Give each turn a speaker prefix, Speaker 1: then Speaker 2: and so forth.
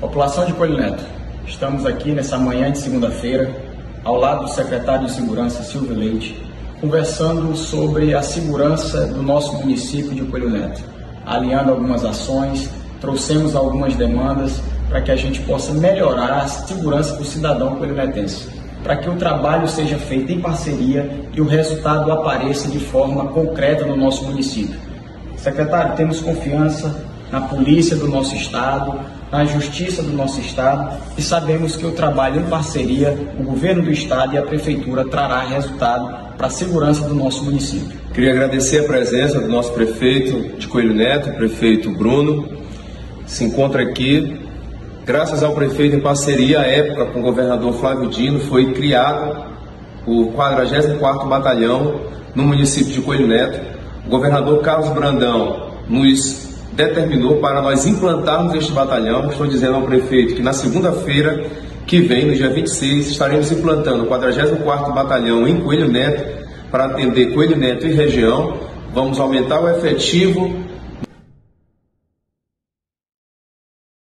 Speaker 1: População de Coelho Neto, estamos aqui nessa manhã de segunda-feira, ao lado do secretário de Segurança, Silvio Leite, conversando sobre a segurança do nosso município de Coelho Neto, alinhando algumas ações, trouxemos algumas demandas para que a gente possa melhorar a segurança do cidadão coelhonetense, para que o trabalho seja feito em parceria e o resultado apareça de forma concreta no nosso município. Secretário, temos confiança na polícia do nosso estado, na justiça do nosso estado e sabemos que o trabalho em parceria, o governo do estado e a prefeitura trará resultado para a segurança do nosso município.
Speaker 2: Queria agradecer a presença do nosso prefeito de Coelho Neto, o prefeito Bruno, se encontra aqui. Graças ao prefeito, em parceria à época com o governador Flávio Dino, foi criado o 44º Batalhão no município de Coelho Neto. O governador Carlos Brandão nos determinou para nós implantarmos este batalhão. Estou dizendo ao prefeito que na segunda-feira que vem, no dia 26, estaremos implantando o 44º Batalhão em Coelho Neto para atender Coelho Neto e região. Vamos aumentar o efetivo